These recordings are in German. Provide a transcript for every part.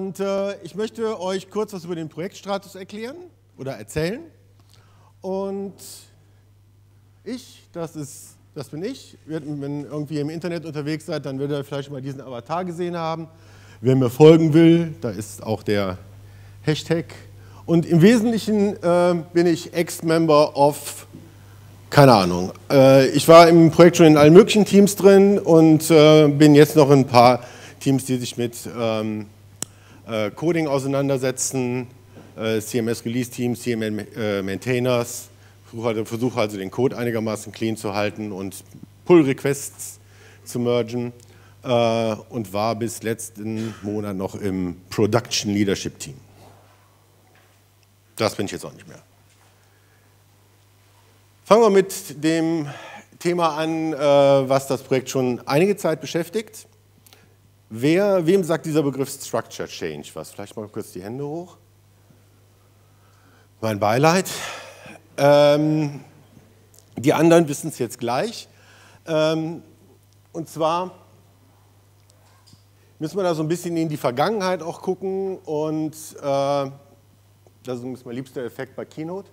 Und ich möchte euch kurz was über den Projektstatus erklären oder erzählen. Und das bin ich. Wenn irgendwie im Internet unterwegs seid, dann werdet ihr vielleicht mal diesen Avatar gesehen haben. Wer mir folgen will, da ist auch der Hashtag. Und im Wesentlichen bin ich Ex-Member of, keine Ahnung. Ich war im Projekt schon in allen möglichen Teams drin und bin jetzt noch in ein paar Teams, die sich mit Coding auseinandersetzen, CMS Release Teams, CMS Maintainers. Versuche also den Code einigermaßen clean zu halten und Pull Requests zu mergen und war bis letzten Monat noch im Production Leadership Team. Das bin ich jetzt auch nicht mehr. Fangen wir mit dem Thema an, was das Projekt schon einige Zeit beschäftigt. Wem sagt dieser Begriff Structure Change was? Vielleicht mal kurz die Hände hoch. Mein Beileid. Die anderen wissen es jetzt gleich. Und zwar müssen wir da so ein bisschen in die Vergangenheit auch gucken. Und das ist mein liebster Effekt bei Keynote.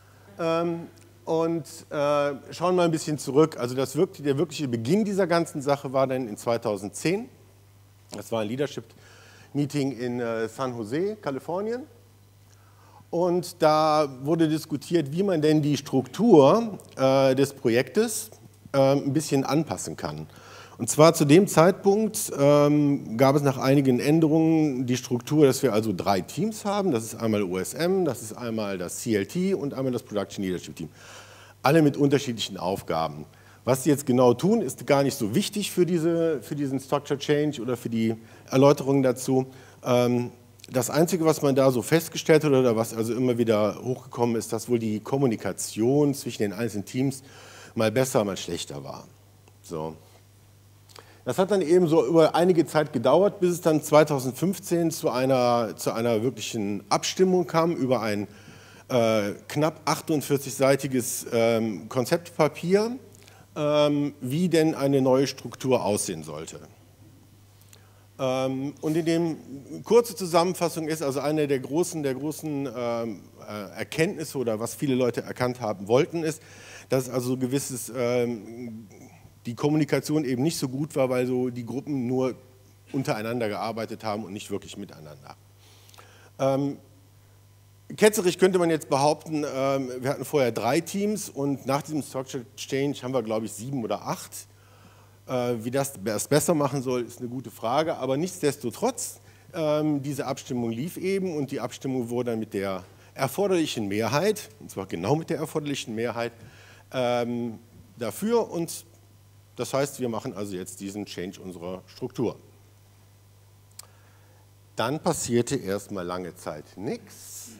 Und schauen mal ein bisschen zurück. Also der wirkliche Beginn dieser ganzen Sache war dann in 2010. Das war ein Leadership-Meeting in San Jose, Kalifornien. Und da wurde diskutiert, wie man denn die Struktur des Projektes ein bisschen anpassen kann. Und zwar zu dem Zeitpunkt gab es nach einigen Änderungen die Struktur, dass wir also 3 Teams haben. Das ist einmal OSM, das ist einmal das CLT und einmal das Production Leadership Team. Alle mit unterschiedlichen Aufgaben. Was sie jetzt genau tun, ist gar nicht so wichtig für diesen Structure Change oder für die Erläuterungen dazu. Das Einzige, was man da so festgestellt hat oder was also immer wieder hochgekommen ist, dass wohl die Kommunikation zwischen den einzelnen Teams mal besser, mal schlechter war. So. Das hat dann eben so über einige Zeit gedauert, bis es dann 2015 zu einer wirklichen Abstimmung kam über ein knapp 48-seitiges Konzeptpapier, wie denn eine neue Struktur aussehen sollte. Und in dem kurze Zusammenfassung ist also eine der großen Erkenntnisse oder was viele Leute erkannt haben wollten, ist, dass also die Kommunikation eben nicht so gut war, weil so die Gruppen nur untereinander gearbeitet haben und nicht wirklich miteinander. Ketzerisch könnte man jetzt behaupten, wir hatten vorher 3 Teams und nach diesem Structure Change haben wir, glaube ich, 7 oder 8. Wie das besser machen soll, ist eine gute Frage, aber nichtsdestotrotz, diese Abstimmung lief eben und die Abstimmung wurde dann mit der erforderlichen Mehrheit, und zwar genau mit der erforderlichen Mehrheit, dafür und das heißt, wir machen also jetzt diesen Change unserer Struktur. Dann passierte erstmal lange Zeit nichts.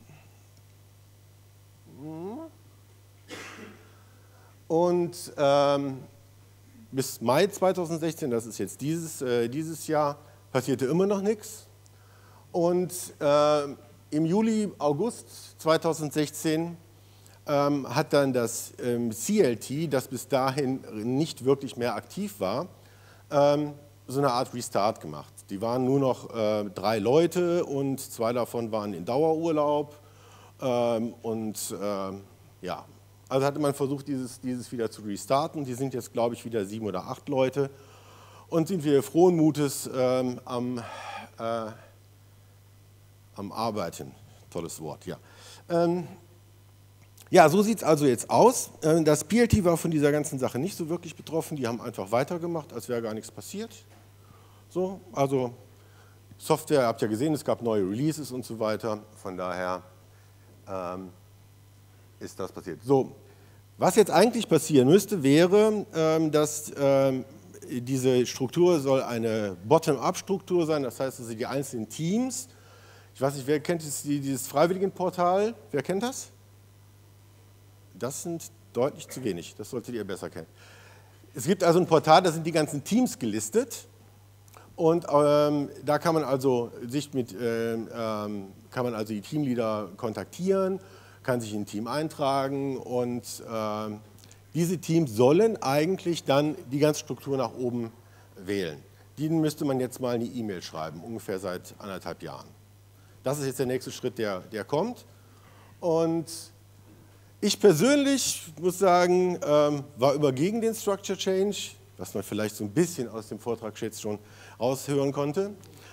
Und bis Mai 2016, das ist jetzt dieses Jahr, passierte immer noch nichts. Und im Juli, August 2016 hat dann das CLT, das bis dahin nicht wirklich mehr aktiv war, so eine Art Restart gemacht. Die waren nur noch 3 Leute und 2 davon waren in Dauerurlaub. Ja. Also hatte man versucht, dieses wieder zu restarten. Die sind jetzt, glaube ich, wieder 7 oder 8 Leute und sind wir frohen Mutes am Arbeiten. Tolles Wort, ja. Ja, so sieht es also jetzt aus. Das PLT war von dieser ganzen Sache nicht so wirklich betroffen. Die haben einfach weitergemacht, als wäre gar nichts passiert. So, also Software, ihr habt ja gesehen, es gab neue Releases und so weiter. Von daher ist das passiert. So, was jetzt eigentlich passieren müsste, wäre, dass diese Struktur soll eine Bottom-up-Struktur sein, das heißt, also die einzelnen Teams, ich weiß nicht, wer kennt dieses Freiwilligenportal, wer kennt das? Das sind deutlich zu wenig, das solltet ihr besser kennen. Es gibt also ein Portal, da sind die ganzen Teams gelistet und da kann man also die Teamleader kontaktieren, kann sich in ein Team eintragen und diese Teams sollen eigentlich dann die ganze Struktur nach oben wählen. denen müsste man jetzt mal eine E-Mail schreiben, ungefähr seit 1,5 Jahren. Das ist jetzt der nächste Schritt, der kommt. Und ich persönlich muss sagen, war immer gegen den Structure Change, was man vielleicht so ein bisschen aus dem Vortrag jetzt schon raushören konnte.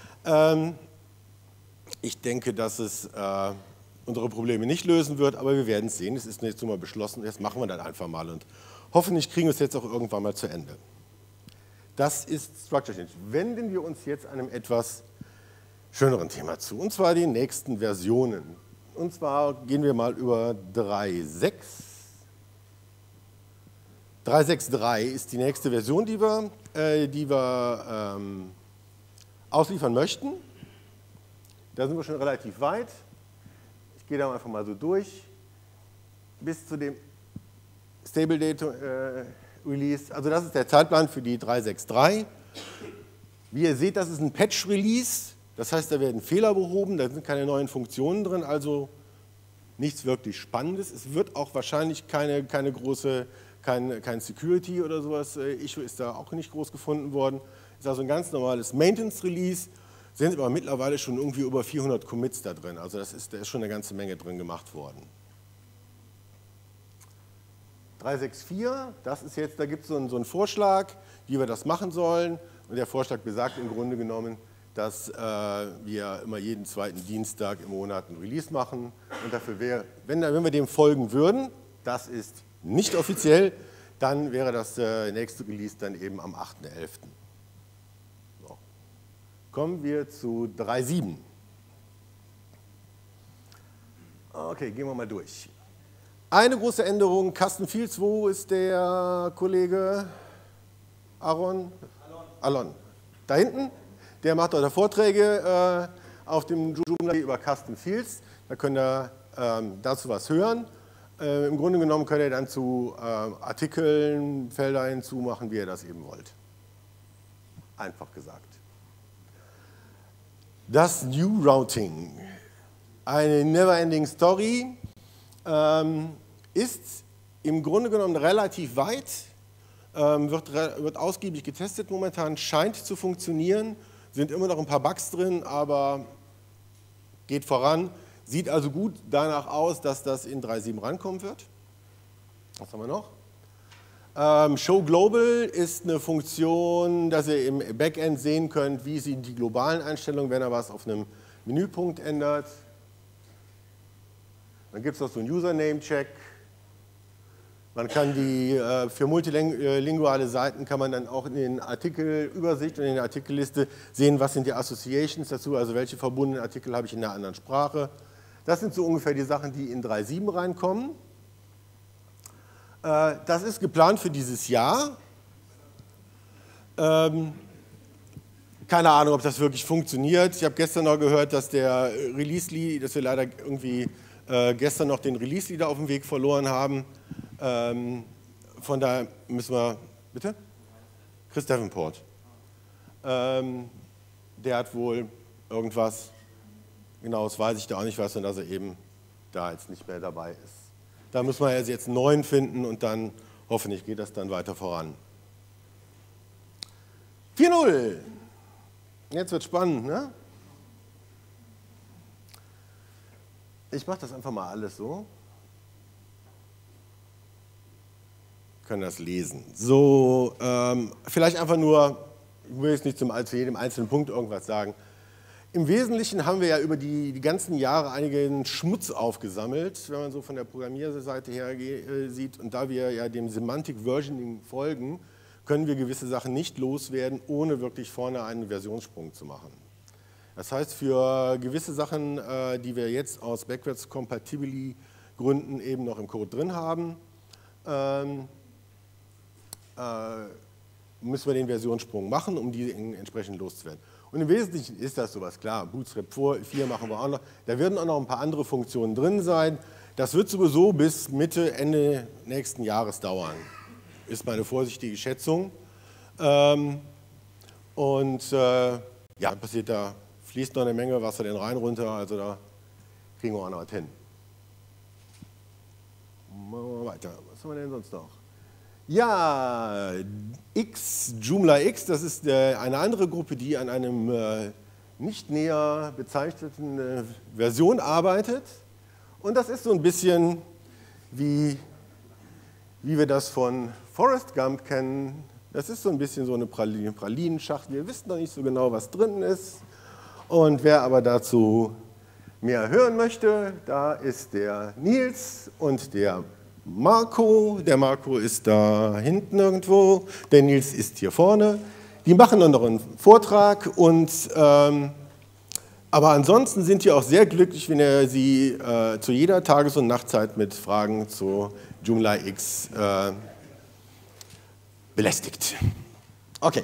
Ich denke, dass es unsere Probleme nicht lösen wird, aber wir werden es sehen. Es ist jetzt so mal beschlossen, jetzt machen wir das einfach mal und hoffentlich kriegen wir es jetzt auch irgendwann mal zu Ende. Das ist Structure Change. Wenden wir uns jetzt einem etwas schöneren Thema zu, und zwar den nächsten Versionen. Und zwar gehen wir mal über 3.6. 3.6.3 ist die nächste Version, die wir ausliefern möchten. Da sind wir schon relativ weit. Ich gehe da einfach mal so durch. Bis zu dem Stable Data Release. Also das ist der Zeitplan für die 3.6.3. Wie ihr seht, das ist ein Patch Release. Das heißt, da werden Fehler behoben, da sind keine neuen Funktionen drin, also nichts wirklich Spannendes. Es wird auch wahrscheinlich kein Security oder sowas, Issue ist da auch nicht groß gefunden worden. Ist also ein ganz normales Maintenance Release, sind aber mittlerweile schon irgendwie über 400 Commits da drin, also da ist schon eine ganze Menge drin gemacht worden. 3.6.4, das ist jetzt, da gibt es so einen Vorschlag, wie wir das machen sollen, und der Vorschlag besagt im Grunde genommen, dass wir immer jeden zweiten Dienstag im Monat ein Release machen. Und dafür wenn wir dem folgen würden, das ist nicht offiziell, dann wäre das nächste Release dann eben am 8.11. So. Kommen wir zu 3.7. Okay, gehen wir mal durch. Eine große Änderung, Custom Fields, wo ist der Kollege Aaron? Alon. Da hinten? Der macht heute Vorträge auf dem Joomla über Custom Fields. Da könnt ihr dazu was hören. Im Grunde genommen könnt ihr dann zu Artikeln Felder hinzumachen, wie ihr das eben wollt. Einfach gesagt. Das New Routing. Eine never-ending Story. Ist im Grunde genommen relativ weit. Wird ausgiebig getestet momentan, scheint zu funktionieren. Sind immer noch ein paar Bugs drin, aber geht voran. Sieht also gut danach aus, dass das in 3.7 rankommen wird. Was haben wir noch? Show Global ist eine Funktion, dass ihr im Backend sehen könnt, wie sind die globalen Einstellungen, wenn ihr was auf einem Menüpunkt ändert. Dann gibt es noch so einen Username-Check. Man kann für multilinguale Seiten kann man dann auch in den Artikelübersicht und in der Artikelliste sehen, was sind die Associations dazu, also welche verbundenen Artikel habe ich in einer anderen Sprache. Das sind so ungefähr die Sachen, die in 3.7 reinkommen. Das ist geplant für dieses Jahr. Keine Ahnung, ob das wirklich funktioniert. Ich habe gestern noch gehört, dass der Release-Lead, dass wir leider irgendwie gestern noch den Release-Leader auf dem Weg verloren haben. Von daher müssen wir, bitte? Chris Davenport. Der hat wohl irgendwas, genau, das weiß ich da auch nicht was, und dass er eben da jetzt nicht mehr dabei ist. Da müssen wir jetzt einen neuen finden und dann hoffentlich geht das dann weiter voran. 4.0. Jetzt wird spannend, ne? Ich mache das einfach mal alles so. Können das lesen. So, vielleicht einfach nur, ich will jetzt nicht zu jedem einzelnen Punkt irgendwas sagen. Im Wesentlichen haben wir ja über die ganzen Jahre einigen Schmutz aufgesammelt, wenn man so von der Programmierseite her sieht. Und da wir ja dem Semantic Versioning folgen, können wir gewisse Sachen nicht loswerden, ohne wirklich vorne einen Versionssprung zu machen. Das heißt, für gewisse Sachen, die wir jetzt aus Backwards Compatibility Gründen eben noch im Code drin haben, müssen wir den Versionssprung machen, um die entsprechend loszuwerden. Und im Wesentlichen ist das sowas, klar, Bootstrap 4 machen wir auch noch. Da werden auch noch ein paar andere Funktionen drin sein. Das wird sowieso bis Mitte, Ende nächsten Jahres dauern, ist meine vorsichtige Schätzung. Ja, passiert da, fließt noch eine Menge Wasser den Rhein runter, also da kriegen wir auch noch was hin. Machen wir weiter. Was haben wir denn sonst noch? Ja, Joomla X, das ist eine andere Gruppe, die an einem nicht näher bezeichneten Version arbeitet. Und das ist so ein bisschen wie wir das von Forrest Gump kennen. Das ist so ein bisschen so eine Pralinenschachtel. Wir wissen noch nicht so genau, was drin ist. Und wer aber dazu mehr hören möchte, da ist der Nils und der Marco. Der Marco ist da hinten irgendwo, der Nils ist hier vorne. Die machen dann noch einen Vortrag, aber ansonsten sind die auch sehr glücklich, wenn ihr sie zu jeder Tages- und Nachtzeit mit Fragen zu Joomla X belästigt. Okay.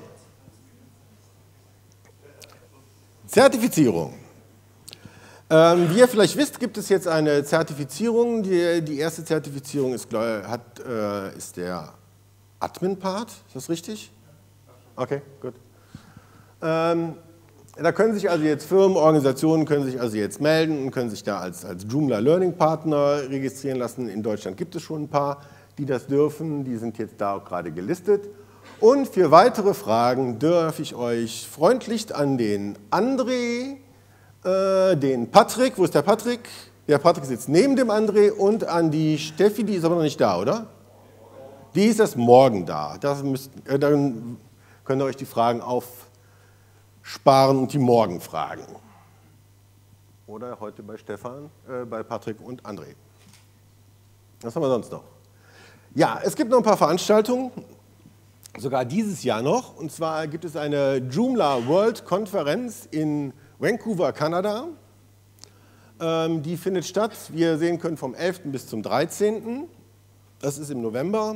Zertifizierung. Wie ihr vielleicht wisst, gibt es jetzt eine Zertifizierung. Die erste Zertifizierung ist der Admin-Part. Ist das richtig? Okay, gut. Da können sich also jetzt Firmen, Organisationen können sich also jetzt melden und können sich da als Joomla Learning Partner registrieren lassen. In Deutschland gibt es schon ein paar, die das dürfen. Die sind jetzt da auch gerade gelistet. Und für weitere Fragen darf ich euch freundlich an den André, den Patrick, wo ist der Patrick? Der Patrick sitzt neben dem André, und an die Steffi, die ist aber noch nicht da, oder? Die ist erst morgen da. Dann könnt ihr euch die Fragen aufsparen und die morgen fragen. Oder heute bei Stefan, bei Patrick und André. Was haben wir sonst noch? Ja, es gibt noch ein paar Veranstaltungen, sogar dieses Jahr noch. Und zwar gibt es eine Joomla World Konferenz in Vancouver, Kanada. Die findet statt, wie ihr sehen könnt, vom 11. bis zum 13. Das ist im November.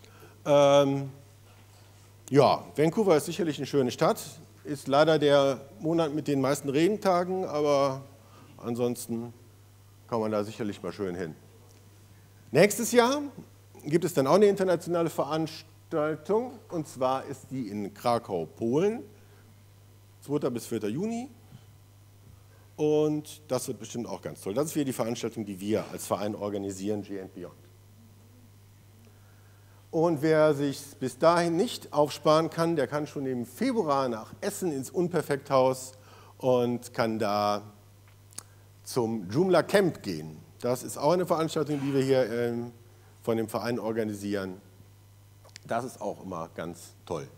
Ja, Vancouver ist sicherlich eine schöne Stadt. Ist leider der Monat mit den meisten Regentagen, aber ansonsten kann man da sicherlich mal schön hin. Nächstes Jahr gibt es dann auch eine internationale Veranstaltung, und zwar ist die in Krakau, Polen, 2. bis 4. Juni. Und das wird bestimmt auch ganz toll. Das ist wieder die Veranstaltung, die wir als Verein organisieren, G&Beyond. Und wer sich bis dahin nicht aufsparen kann, der kann schon im Februar nach Essen ins Unperfekthaus und kann da zum Joomla Camp gehen. Das ist auch eine Veranstaltung, die wir hier von dem Verein organisieren. Das ist auch immer ganz toll.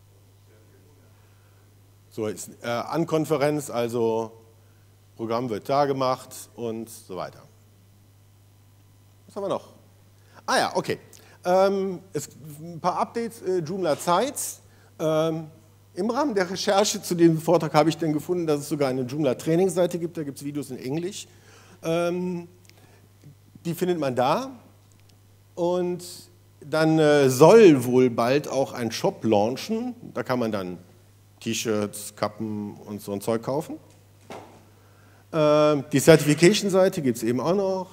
So ist Ankonferenz, also Programm wird da gemacht und so weiter. Was haben wir noch? Ah ja, okay. Ein paar Updates, Joomla Sites. Im Rahmen der Recherche zu dem Vortrag habe ich dann gefunden, dass es sogar eine Joomla Trainingsseite gibt. Da gibt es Videos in Englisch. Die findet man da. Und dann soll wohl bald auch ein Shop launchen. Da kann man dann T-Shirts, Kappen und so ein Zeug kaufen. Die Certification-Seite gibt es eben auch noch.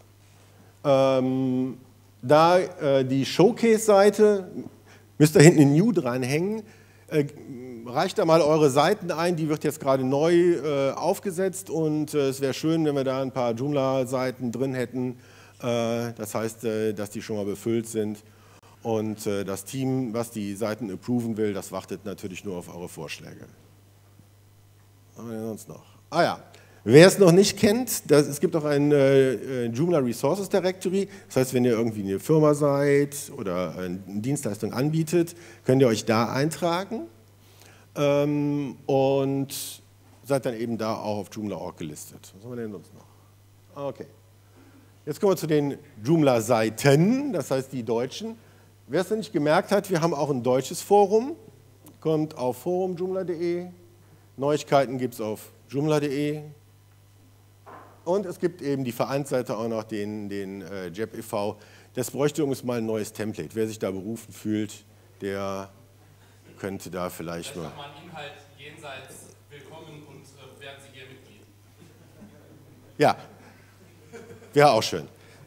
Die Showcase-Seite, müsst ihr hinten in New dranhängen. Reicht da mal eure Seiten ein, die wird jetzt gerade neu aufgesetzt, und es wäre schön, wenn wir da ein paar Joomla-Seiten drin hätten. Das heißt, dass die schon mal befüllt sind, und das Team, was die Seiten approven will, das wartet natürlich nur auf eure Vorschläge. Was haben wir denn sonst noch? Ah ja. Wer es noch nicht kennt, es gibt auch ein Joomla Resources Directory. Das heißt, wenn ihr irgendwie eine Firma seid oder eine Dienstleistung anbietet, könnt ihr euch da eintragen und seid dann eben da auch auf Joomla.org gelistet. Was haben wir denn sonst noch? Okay. Jetzt kommen wir zu den Joomla-Seiten, das heißt die deutschen. Wer es noch nicht gemerkt hat, wir haben auch ein deutsches Forum. Kommt auf forum.joomla.de. Neuigkeiten gibt es auf joomla.de. Und es gibt eben die Vereinsseite auch noch, den JEP e.V. Das bräuchte übrigens mal ein neues Template. Wer sich da berufen fühlt, der könnte da vielleicht mal... Mal einen Inhalt jenseits willkommen und werden Sie hier Mitglied. Ja, wäre auch schön.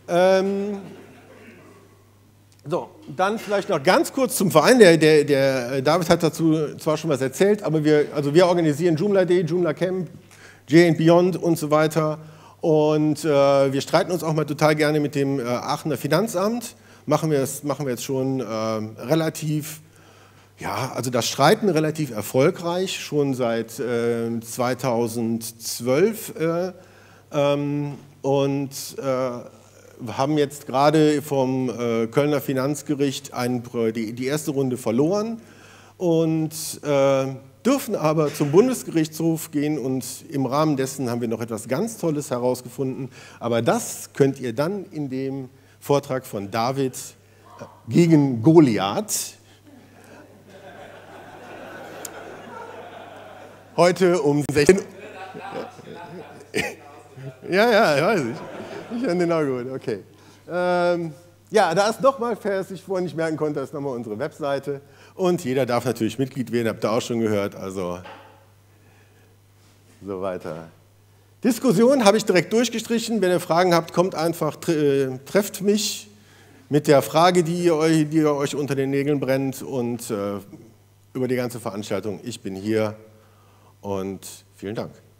So, dann vielleicht noch ganz kurz zum Verein. Der David hat dazu zwar schon was erzählt, aber wir organisieren Joomla Day, Joomla Camp, G&Beyond und so weiter. Und wir streiten uns auch mal total gerne mit dem Aachener Finanzamt, machen wir jetzt schon relativ, ja, also das Streiten relativ erfolgreich, schon seit 2012 und haben jetzt gerade vom Kölner Finanzgericht die erste Runde verloren und dürfen aber zum Bundesgerichtshof gehen und im Rahmen dessen haben wir noch etwas ganz Tolles herausgefunden, aber das könnt ihr dann in dem Vortrag von David gegen Goliath heute um 16 Uhr. Ja, weiß ich. Ich fand den auch gut, okay. Ja, da ist nochmal, falls ich vorhin nicht merken konnte, da ist nochmal unsere Webseite. Und jeder darf natürlich Mitglied werden, habt ihr auch schon gehört, also so weiter. Diskussion habe ich direkt durchgestrichen. Wenn ihr Fragen habt, kommt einfach, trefft mich mit der Frage, die euch unter den Nägeln brennt und über die ganze Veranstaltung. Ich bin hier und vielen Dank.